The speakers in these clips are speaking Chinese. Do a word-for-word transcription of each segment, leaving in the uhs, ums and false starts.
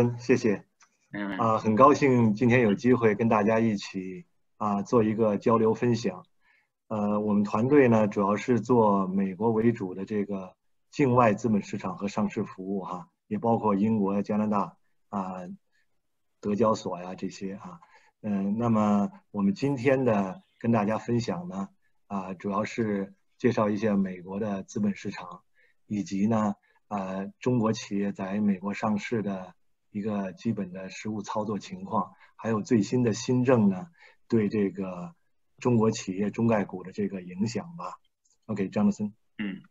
嗯，谢谢。 嗯啊，很高兴今天有机会跟大家一起啊做一个交流分享。呃，我们团队呢主要是做美国为主的这个境外资本市场和上市服务哈，也包括英国、加拿大啊、德交所呀这些哈。嗯，那么我们今天的跟大家分享呢啊，主要是介绍一下美国的资本市场，以及呢呃中国企业在美国上市的一个基本的实务操作情况，还有最新的新政呢对这个中国企业中概股的这个影响吧。OK，Jonathan。 嗯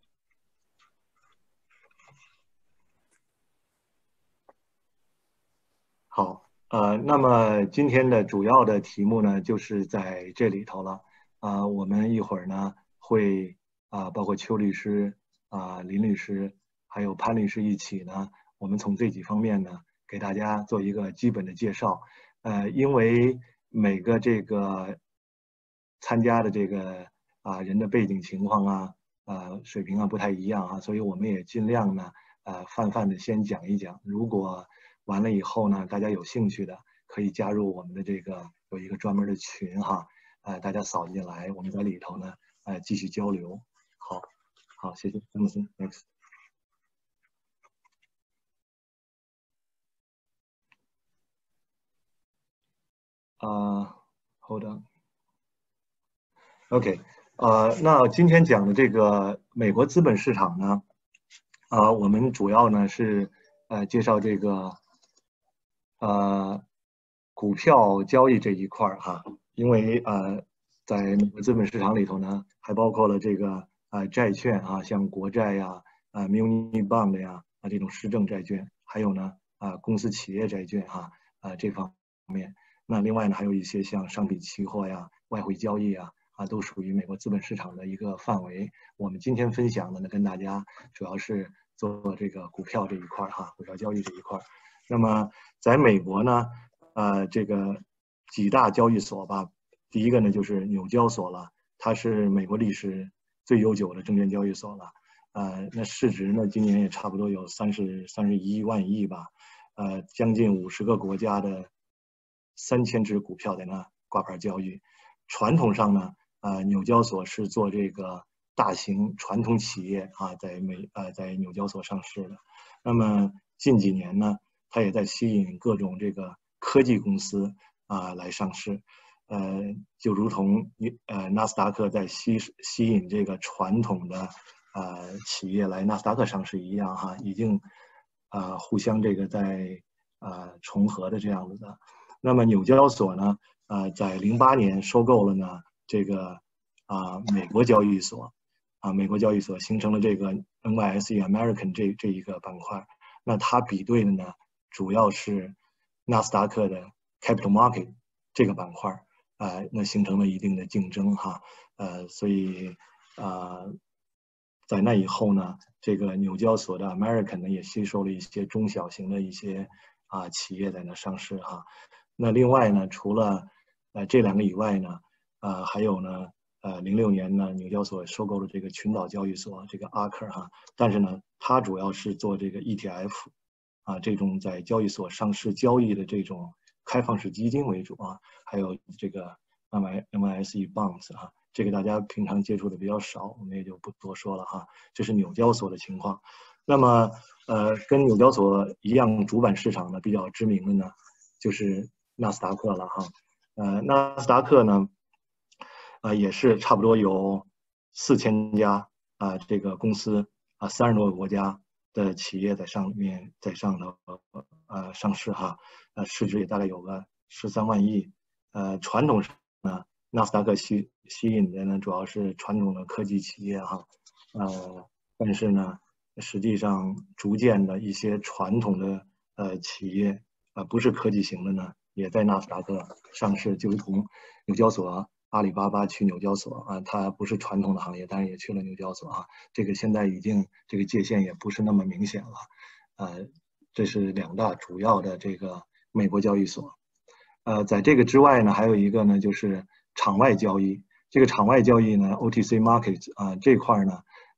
好，呃，那么今天的主要的题目呢，就是在这里头了。啊、我们一会儿呢会啊、包括邱律师啊、林律师还有潘律师一起呢，我们从这几方面呢给大家做一个基本的介绍。呃，因为每个这个参加的这个啊、人的背景情况啊、呃水平啊不太一样啊，所以我们也尽量呢呃泛泛的先讲一讲。如果完了以后呢，大家有兴趣的可以加入我们的这个有一个专门的群哈，呃，大家扫进来，我们在里头呢，呃，继续交流。好，好，谢谢，詹姆斯 ，next。啊、hold on，OK，、呃，那今天讲的这个美国资本市场呢，啊、我们主要呢是呃介绍这个呃股票交易这一块儿哈，因为呃在美国资本市场里头呢，还包括了这个呃债券啊，像国债呀、啊 muni bond 呀啊这种市政债券，还有呢啊公司企业债券哈啊这方面。那另外呢还有一些像商品期货呀、外汇交易啊啊都属于美国资本市场的一个范围。我们今天分享的呢跟大家主要是做这个股票这一块儿哈，股票交易这一块儿。那么在美国呢，呃，这个几大交易所吧，第一个呢就是纽交所了，它是美国历史最悠久的证券交易所了，呃，那市值呢今年也差不多有三十三十一万亿吧，呃，将近五十个国家的三千只股票在那挂牌交易。传统上呢，呃，纽交所是做这个大型传统企业啊，在美呃在纽交所上市的。那么近几年呢，它也在吸引各种这个科技公司啊来上市，呃，就如同呃纳斯达克在吸吸引这个传统的呃企业来纳斯达克上市一样哈，已经啊、呃、互相这个在啊、呃、重合的这样子的。那么纽交所呢，呃，在零八年收购了呢这个啊、呃、美国交易所。啊，美国交易所形成了这个 N Y S E American 这这一个板块。那它比对的呢，主要是纳斯达克的 Capital Market 这个板块，呃，那形成了一定的竞争哈，呃，所以呃，在那以后呢，这个纽交所的 American 呢也吸收了一些中小型的一些啊企业在那上市哈。那另外呢，除了呃这两个以外呢，呃还有呢，呃零六年呢，纽交所收购了这个群岛交易所这个 Arker 哈，但是呢，它主要是做这个 E T F 啊这种在交易所上市交易的这种开放式基金为主啊，还有这个 M Y S E Bonds 啊，这个大家平常接触的比较少，我们也就不多说了哈。这是纽交所的情况。那么呃，跟纽交所一样，主板市场呢比较知名的呢，就是纳斯达克了哈。呃，纳斯达克呢，呃，也是差不多有四千家啊、呃，这个公司啊，三十多个国家的企业在上面在上头呃上市哈，呃，市值也大概有个十三万亿。呃，传统上呢，纳斯达克吸吸引的呢主要是传统的科技企业哈，呃，但是呢，实际上逐渐的一些传统的呃企业啊、呃，不是科技型的呢，也在纳斯达克上市，就如同纽交所。阿里巴巴去纽交所啊，它不是传统的行业，但是也去了纽交所啊。这个现在已经这个界限也不是那么明显了，呃，这是两大主要的这个美国交易所。呃，在这个之外呢，还有一个呢就是场外交易。这个场外交易呢 ，O T C market 啊、呃、这块呢，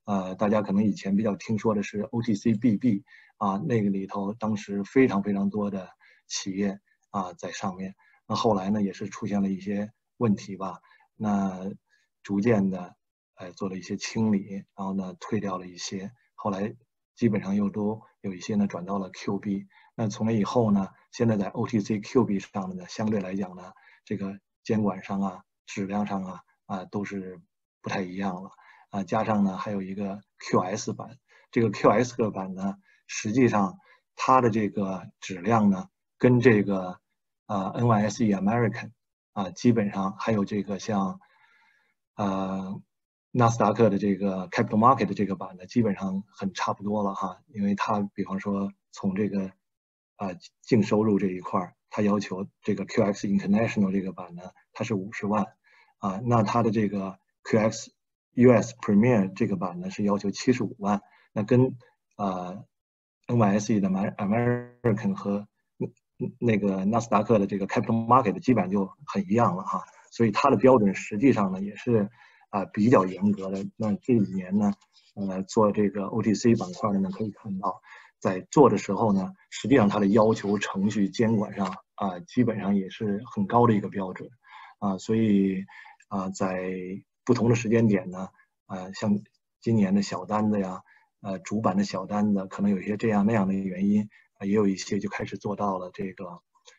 呃，大家可能以前比较听说的是 O T C B B 啊，那个里头当时非常非常多的企业啊在上面。那后来呢，也是出现了一些问题吧，那逐渐的，呃，做了一些清理，然后呢，退掉了一些，后来基本上又都有一些呢转到了 Q B。那从那以后呢，现在在 O T C Q B 上呢，相对来讲呢，这个监管上啊、质量上啊啊都是不太一样了啊。加上呢，还有一个 Q S 版，这个 Q S 个版呢，实际上它的这个质量呢，跟这个啊 N Y S E American 啊，基本上还有这个像呃纳斯达克的这个 Capital Market 的这个版呢，基本上很差不多了哈，因为它比方说从这个啊净收入这一块，它要求这个 Q X International 这个版呢，它是五十万啊，那它的这个 Q X U S Premier 这个版呢是要求七十五万，那跟呃 N Y S E 的 American 和那个纳斯达克的这个 Capital Market 基本上就很一样了哈，所以它的标准实际上呢也是啊比较严格的。那这几年呢，呃做这个 O T C 板块的呢，可以看到，在做的时候呢，实际上它的要求程序监管上啊基本上也是很高的一个标准啊，所以啊在不同的时间点呢，啊像今年的小单子呀，呃主板的小单子，可能有一些这样那样的原因。也有一些就开始做到了这个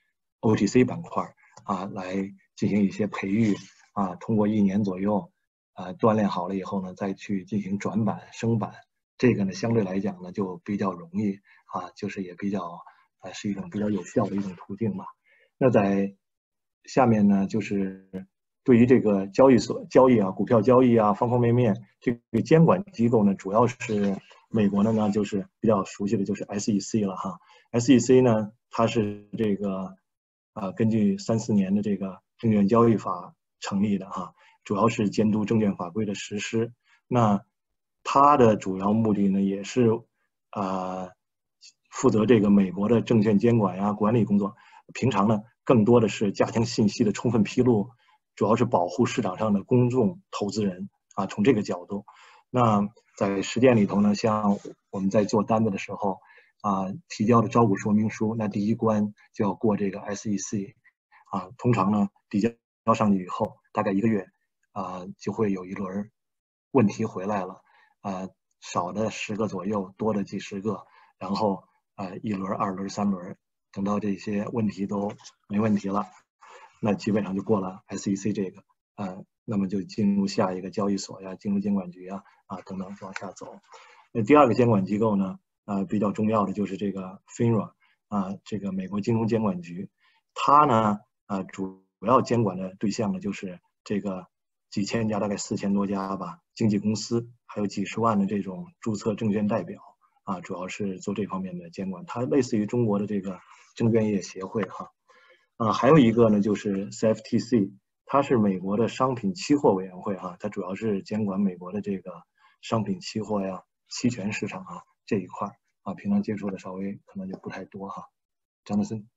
O T C 板块啊，来进行一些培育啊，通过一年左右啊锻炼好了以后呢，再去进行转板升板，这个呢相对来讲呢就比较容易啊，就是也比较啊是一种比较有效的一种途径吧。那在下面呢就是对于这个交易所交易啊、股票交易啊方方面面，这个监管机构呢主要是美国的呢就是比较熟悉的就是 S E C 了哈。S E C 呢，它是这个啊、呃，根据三四年的这个证券交易法成立的哈，主要是监督证券法规的实施。那它的主要目的呢，也是啊、呃，负责这个美国的证券监管呀、管理工作。平常呢，更多的是加强信息的充分披露，主要是保护市场上的公众投资人啊。从这个角度，那在实践里头呢，像我们在做单子的时候。啊，提交的招股说明书，那第一关就要过这个 S E C， 啊，通常呢递交上去以后，大概一个月，啊，就会有一轮问题回来了，啊，少的十个左右，多的几十个，然后啊，一轮、二轮、三轮，等到这些问题都没问题了，那基本上就过了 S E C 这个，啊，那么就进入下一个交易所呀，进入监管局啊，啊等等往下走。那第二个监管机构呢？呃，比较重要的就是这个 FINRA 啊，这个美国金融监管局，它呢，呃，主要监管的对象呢就是这个几千家，大概四千多家吧，经纪公司，还有几十万的这种注册证券代表啊，主要是做这方面的监管。它类似于中国的这个证券业协会哈，啊，还有一个呢就是 C F T C， 它是美国的商品期货委员会哈，它主要是监管美国的这个商品期货呀、期权市场啊。这一块啊，平常接触的稍微可能就不太多哈。张德森，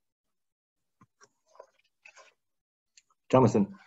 张德森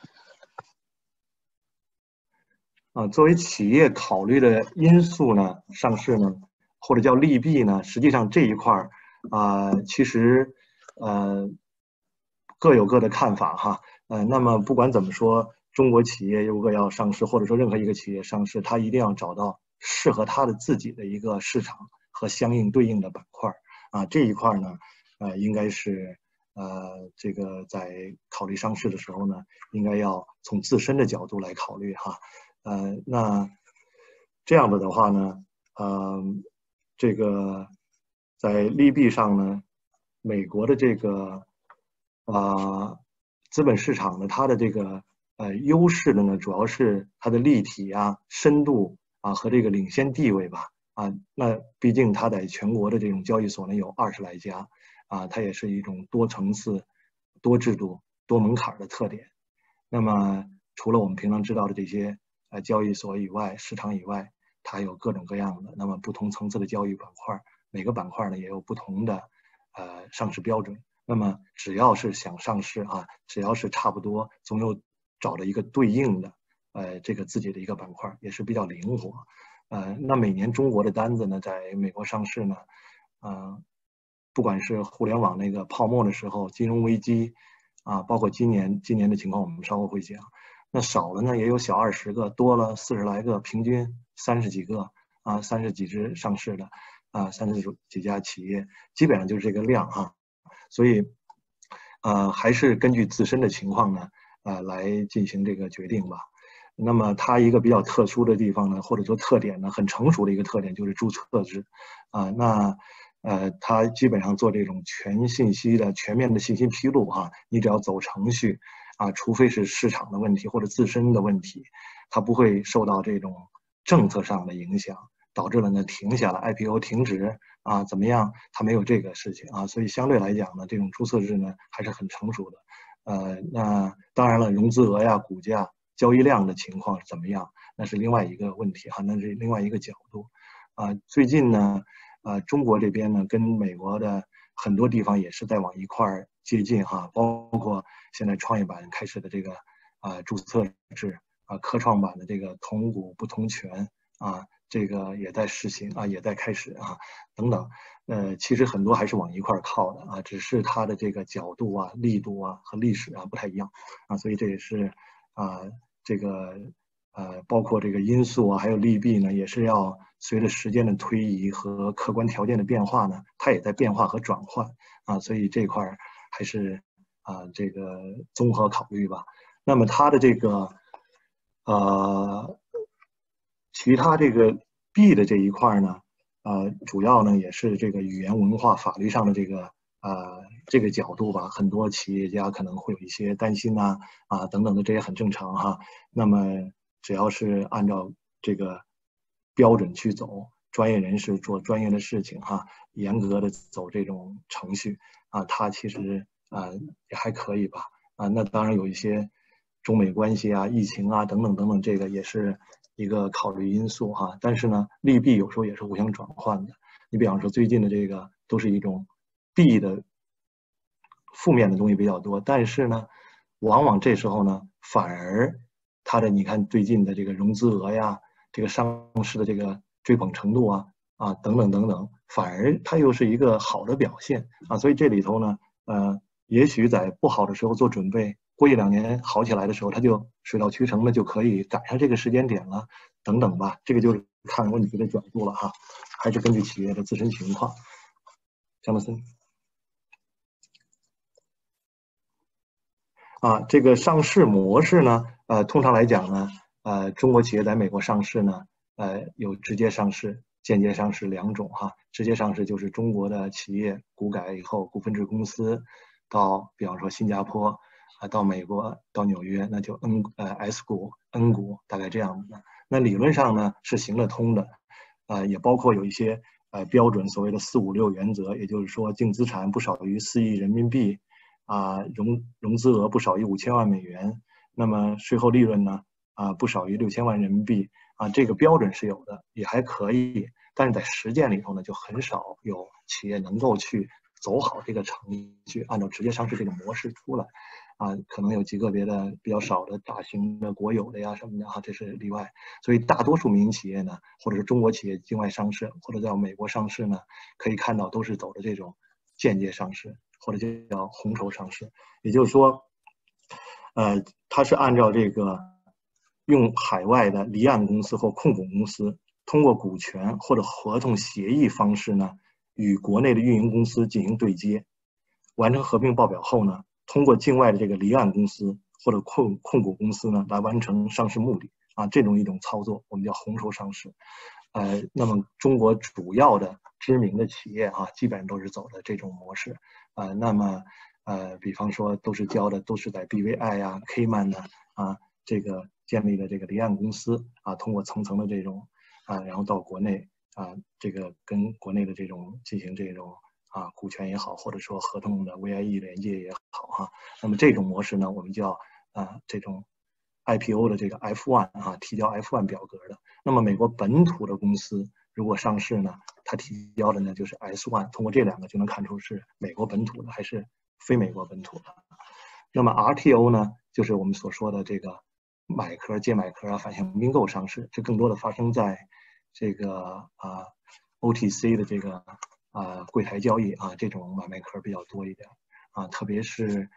啊，作为企业考虑的因素呢，上市呢，或者叫利弊呢，实际上这一块啊，其实呃各有各的看法哈。呃，那么不管怎么说，中国企业如果要上市，或者说任何一个企业上市，它一定要找到适合它的自己的一个市场和相应对应的板块啊，这一块呢，呃，应该是呃，这个在考虑上市的时候呢，应该要从自身的角度来考虑哈，呃，那这样子的话呢，呃，这个在利弊上呢，美国的这个啊、呃、资本市场呢，它的这个呃优势的呢，主要是它的立体啊、深度啊和这个领先地位吧。啊，那毕竟它在全国的这种交易所呢有二十来家，啊，它也是一种多层次、多制度、多门槛的特点。那么除了我们平常知道的这些呃交易所以外、市场以外，它还有各种各样的，那么不同层次的交易板块，每个板块呢也有不同的呃上市标准。那么只要是想上市啊，只要是差不多，总有找到一个对应的呃这个自己的一个板块，也是比较灵活。 呃，那每年中国的单子呢，在美国上市呢，呃，不管是互联网那个泡沫的时候，金融危机啊，包括今年今年的情况，我们稍后会讲。那少了呢，也有小二十个，多了四十来个，平均三十几个啊，三十几只上市的啊，三十几家企业，基本上就是这个量啊。所以，呃，还是根据自身的情况呢，呃，来进行这个决定吧。那么它一个比较特殊的地方呢，或者说特点呢，很成熟的一个特点就是注册制啊。那呃，它基本上做这种全信息的全面的信息披露哈、啊，你只要走程序啊，除非是市场的问题或者自身的问题，它不会受到这种政策上的影响，导致了呢停下了 I P O 停止啊，怎么样？它没有这个事情啊，所以相对来讲呢，这种注册制呢还是很成熟的。呃，那当然了，融资额呀、股价、交易量的情况是怎么样，那是另外一个问题哈，那是另外一个角度。啊，最近呢，呃，中国这边呢，跟美国的很多地方也是在往一块儿接近哈，包括现在创业板开始的这个啊、呃、注册制啊，科创板的这个同股不同权啊，这个也在实行啊，也在开始啊，等等。呃，其实很多还是往一块儿靠的啊，只是它的这个角度啊、力度啊和历史啊不太一样啊，所以这也是啊这个呃包括这个因素啊，还有利弊呢，也是要随着时间的推移和客观条件的变化呢，它也在变化和转换啊，所以这块儿还是啊这个综合考虑吧。那么它的这个呃其他这个弊的这一块呢？呃，主要呢也是这个语言文化法律上的这个呃这个角度吧，很多企业家可能会有一些担心呐 啊, 啊等等的，这也很正常哈。那么只要是按照这个标准去走，专业人士做专业的事情哈，严格的走这种程序啊，它其实啊也还可以吧啊。那当然有一些中美关系啊、疫情啊等等等等，这个也是一个考虑因素哈，但是呢，利弊有时候也是互相转换的。你比方说最近的这个都是一种弊的负面的东西比较多，但是呢，往往这时候呢，反而它的你看最近的这个融资额呀，这个上市的这个追捧程度啊啊等等等等，反而它又是一个好的表现啊，所以这里头呢，呃，也许在不好的时候做准备。过一两年好起来的时候，它就水到渠成的就可以赶上这个时间点了，等等吧。这个就是看问题的角度了哈，还是根据企业的自身情况。江德森，啊，这个上市模式呢，呃，通常来讲呢，呃，中国企业在美国上市呢，呃，有直接上市、间接上市两种哈。直接上市就是中国的企业股改以后，股份制公司到，比方说新加坡。啊，到美国到纽约，那就 N 呃 S 股 N 股大概这样的。那理论上呢是行得通的，呃，也包括有一些呃标准，所谓的四五六原则，也就是说净资产不少于四亿人民币，啊、融融资额不少于五千万美元，那么税后利润呢啊、不少于六千万人民币啊，这个标准是有的，也还可以，但是在实践里头呢，就很少有企业能够去走好这个程序，按照直接上市这个模式出来。啊，可能有极个别的比较少的大型的国有的呀什么的哈，这是例外。所以大多数民营企业呢，或者是中国企业境外上市，或者在美国上市呢，可以看到都是走的这种间接上市，或者叫红筹上市。也就是说，呃，它是按照这个用海外的离岸公司或控股公司，通过股权或者合同协议方式呢，与国内的运营公司进行对接，完成合并报表后呢。通过境外的这个离岸公司或者控控股公司呢，来完成上市目的啊，这种一种操作，我们叫红筹上市。呃，那么中国主要的知名的企业啊，基本上都是走的这种模式。呃，那么呃，比方说都是交的都是在 B V I 啊、Cayman 呢啊这个建立的这个离岸公司啊，通过层层的这种啊，然后到国内啊，这个跟国内的这种进行这种。啊，股权也好，或者说合同的 V I E 连接也好哈，那么这种模式呢，我们叫啊这种 I P O 的这个 F 一 啊，提交 F 一 表格的。那么美国本土的公司如果上市呢，它提交的呢就是 S 一，通过这两个就能看出是美国本土的还是非美国本土的。那么 R T O 呢，就是我们所说的这个买壳、借买壳啊、反向并购上市，这更多的发生在这个啊 O T C 的这个啊柜台交易啊，这种买卖壳比较多一点啊，特别是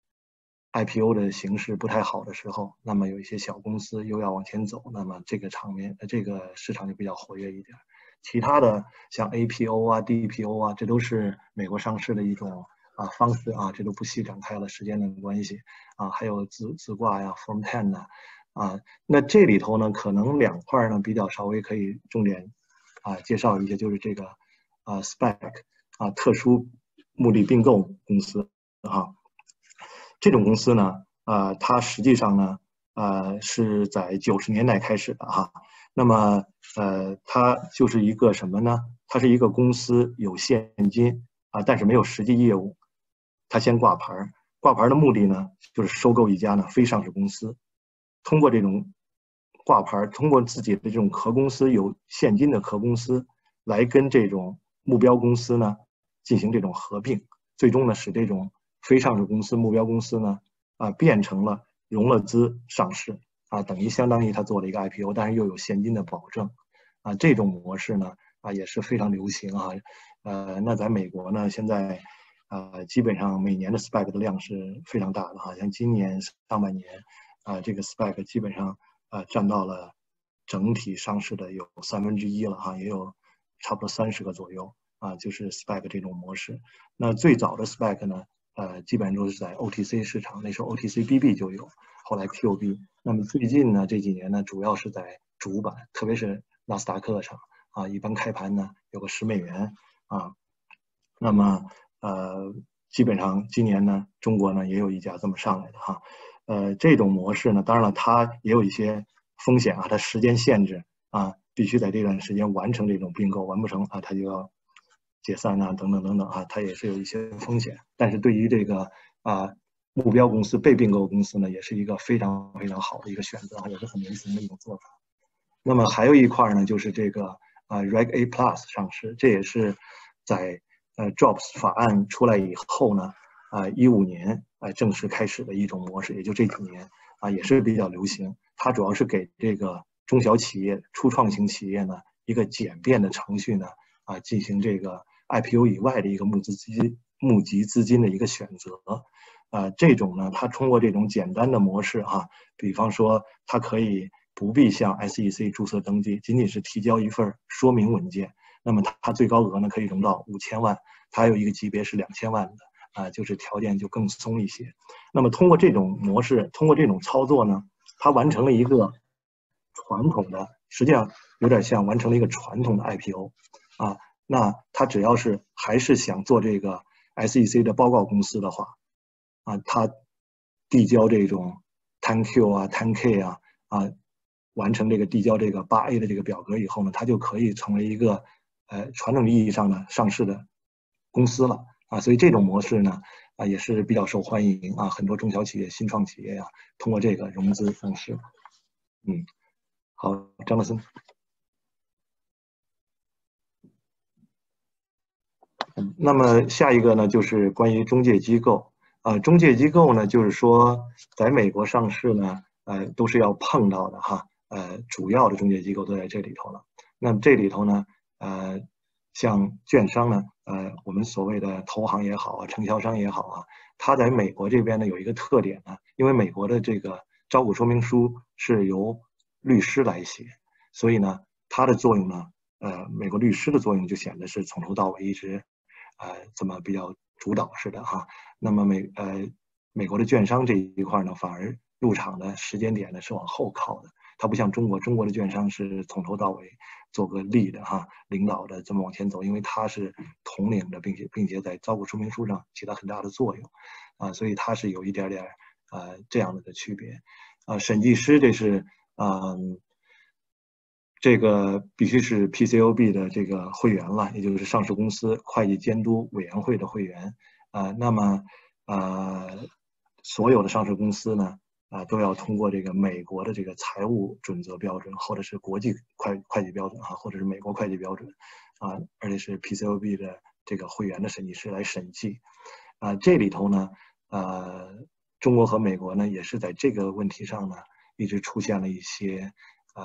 I P O 的形势不太好的时候，那么有一些小公司又要往前走，那么这个场面这个市场就比较活跃一点。其他的像 A P O 啊、D P O 啊，这都是美国上市的一种啊方式啊，这都不细展开了，时间的关系啊，还有自自挂呀、Form 十呐啊，那这里头呢，可能两块呢比较稍微可以重点啊介绍一下，就是这个啊 S P A C 啊特殊目的并购公司啊，这种公司呢，呃，它实际上呢，呃，是在九十年代开始的哈。那么，呃，它就是一个什么呢？它是一个公司有现金啊，但是没有实际业务。它先挂牌，挂牌的目的呢，就是收购一家呢非上市公司，通过这种挂牌，通过自己的这种壳公司有现金的壳公司，来跟这种目标公司呢进行这种合并，最终呢使这种非上市公司目标公司呢啊变成了融了资上市啊，等于相当于它做了一个 I P O， 但是又有现金的保证啊，这种模式呢啊也是非常流行啊。呃，那在美国呢，现在啊基本上每年的 S P A C 的量是非常大的哈，像今年上半年啊这个 S P A C 基本上啊占到了整体上市的有三分之一了哈，也有差不多三十个左右啊，就是 S P A C 这种模式。那最早的 S P A C 呢？呃，基本上都是在 O T C 市场，那时候 O T C B B 就有，后来 Q B。那么最近呢，这几年呢，主要是在主板，特别是纳斯达克上啊，一般开盘呢有个十美元啊。那么呃，基本上今年呢，中国呢也有一家这么上来的哈。呃，这种模式呢，当然了，它也有一些风险啊，它时间限制啊，必须在这段时间完成这种并购，完不成啊，它就要解散啊，等等等等啊，它也是有一些风险。但是对于这个啊目标公司被并购公司呢，也是一个非常非常好的一个选择啊，也是很流行的一种做法。那么还有一块呢，就是这个啊 Reg A Plus 上市，这也是在呃 Jobs 法案出来以后呢，啊一五年啊正式开始的一种模式，也就这几年啊也是比较流行。它主要是给这个中小企业、初创型企业呢一个简便的程序呢啊进行这个 I P O 以外的一个募资资金、募集资金的一个选择。啊，这种呢，它通过这种简单的模式哈、啊，比方说它可以不必向 S E C 注册登记，仅仅是提交一份说明文件，那么它最高额呢可以融到五千万，它还有一个级别是两千万的啊，就是条件就更松一些。那么通过这种模式，通过这种操作呢，它完成了一个传统的，实际上有点像完成了一个传统的 I P O 啊。那它只要是还是想做这个 S E C 的报告公司的话，啊，它递交这种 ten Q 啊、ten K 啊啊，完成这个递交这个八 A 的这个表格以后呢，它就可以成为一个呃传统意义上的上市的公司了啊。所以这种模式呢啊也是比较受欢迎啊，很多中小企业、新创企业呀、啊，通过这个融资上市。嗯，好，张乐森。嗯，那么下一个呢，就是关于中介机构。啊、呃，中介机构呢，就是说在美国上市呢，呃，都是要碰到的哈。呃，主要的中介机构都在这里头了。那么这里头呢，呃，像券商呢，呃，我们所谓的投行也好啊，承销商也好啊，它在美国这边呢有一个特点呢，因为美国的这个招股说明书是由律师来写，所以呢，它的作用呢，呃，美国律师的作用就显得是从头到尾一直。呃，这么比较主导式的哈。那么美呃美国的券商这一块呢，反而入场的时间点呢是往后靠的。它不像中国，中国的券商是从头到尾做个 lead 的哈，领导的这么往前走，因为它是统领的，并且并且在招股说明书上起到很大的作用啊，所以它是有一点点呃这样的的区别啊。审计师这是嗯。这个必须是 P C O B 的这个会员了，也就是上市公司会计监督委员会的会员啊、呃。那么，呃，所有的上市公司呢，啊、呃，都要通过这个美国的这个财务准则标准，或者是国际会会计标准啊，或者是美国会计标准啊，而且是 P C O B 的这个会员的审计师来审计啊。这里头呢，呃，中国和美国呢，也是在这个问题上呢，一直出现了一些呃。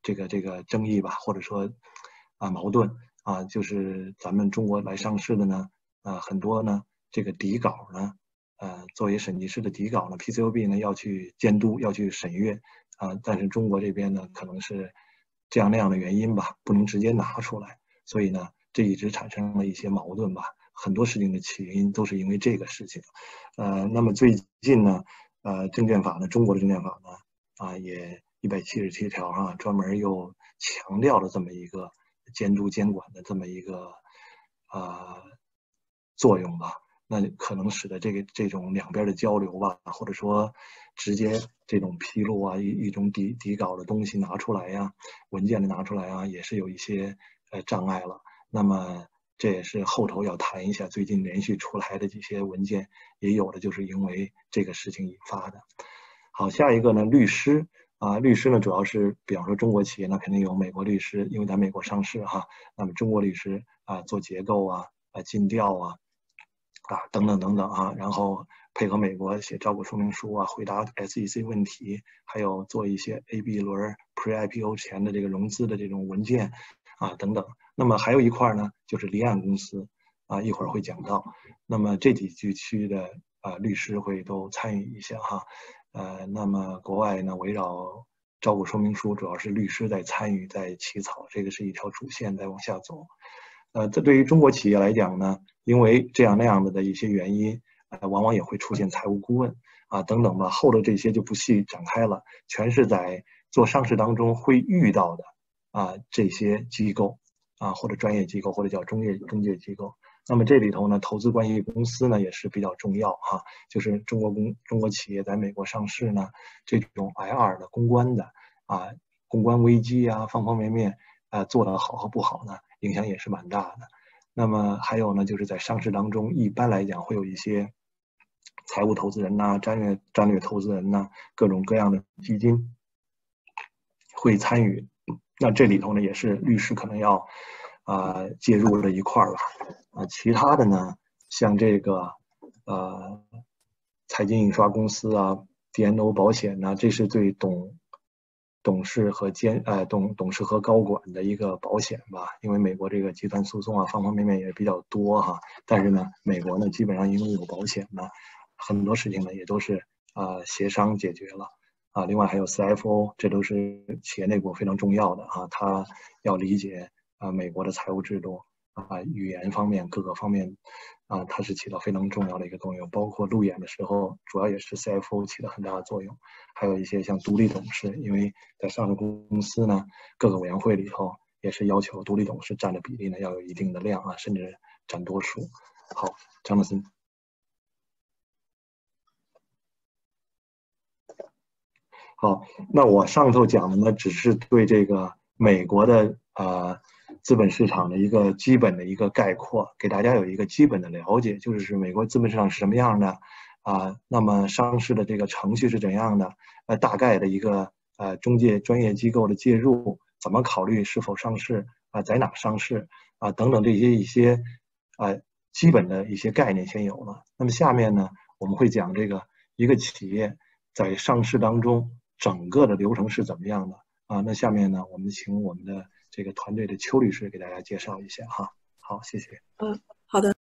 这个这个争议吧，或者说啊矛盾啊，就是咱们中国来上市的呢，啊很多呢这个底稿呢，呃作为审计师的底稿呢 ，P C O B 呢要去监督，要去审阅啊，但是中国这边呢可能是这样那样的原因吧，不能直接拿出来，所以呢这一直产生了一些矛盾吧。很多事情的起因都是因为这个事情，呃，那么最近呢，呃，证券法呢，中国的证券法呢，啊，也一百七十七条啊，专门又强调了这么一个监督监管的这么一个啊、呃、作用吧，那可能使得这个这种两边的交流吧，或者说直接这种披露啊，一一种底底稿的东西拿出来呀，文件的拿出来啊，也是有一些呃障碍了。那么这也是后头要谈一下，最近连续出来的这些文件，也有的就是因为这个事情引发的。好，下一个呢，律师啊，律师呢主要是，比方说中国企业，那肯定有美国律师，因为在美国上市哈，那么中国律师啊，做结构啊，啊尽调啊，啊等等等等啊，然后配合美国写招股说明书啊，回答 S E C 问题，还有做一些 A B 轮 Pre-I P O 前的这个融资的这种文件啊等等。那么还有一块呢，就是离岸公司啊，一会儿会讲到。那么这几地区的啊律师会都参与一下哈。呃，那么国外呢，围绕招股说明书，主要是律师在参与，在起草，这个是一条主线在往下走。呃，这对于中国企业来讲呢，因为这样那样的的一些原因，呃，往往也会出现财务顾问啊等等吧，后的这些就不细展开了，全是在做上市当中会遇到的啊这些机构啊或者专业机构或者叫中介中介机构。那么这里头呢，投资关系公司呢也是比较重要哈，就是中国公中国企业在美国上市呢，这种 L 二 的公关的啊公关危机啊方方面面啊做得好和不好呢，影响也是蛮大的。那么还有呢，就是在上市当中，一般来讲会有一些财务投资人呐、战略战略投资人呐、各种各样的基金会参与。那这里头呢，也是律师可能要啊、呃、介入的一块儿了。啊，其他的呢，像这个呃财经印刷公司啊、D N O 保险呐、啊，这是对董董事和监呃董董事和高管的一个保险吧。因为美国这个集团诉讼啊，方方面面也比较多哈。但是呢，美国呢基本上因为有保险呢，很多事情呢也都是啊、呃、协商解决了。啊，另外还有 C F O， 这都是企业内部非常重要的啊，他要理解啊美国的财务制度啊，语言方面各个方面啊，它是起到非常重要的一个作用。包括路演的时候，主要也是 C F O 起了很大的作用。还有一些像独立董事，因为在上市公司呢，各个委员会里头也是要求独立董事占的比例呢要有一定的量啊，甚至占多数。好，张德森。好，那我上头讲的呢，只是对这个美国的呃资本市场的一个基本的一个概括，给大家有一个基本的了解，就是美国资本市场是什么样的啊，那么上市的这个程序是怎样的，呃，大概的一个呃中介专业机构的介入，怎么考虑是否上市啊，在哪上市啊等等这些一些呃基本的一些概念先有了。那么下面呢，我们会讲这个一个企业在上市当中整个的流程是怎么样的啊？那下面呢，我们请我们的这个团队的邱律师给大家介绍一下哈。好，谢谢。 嗯，好的。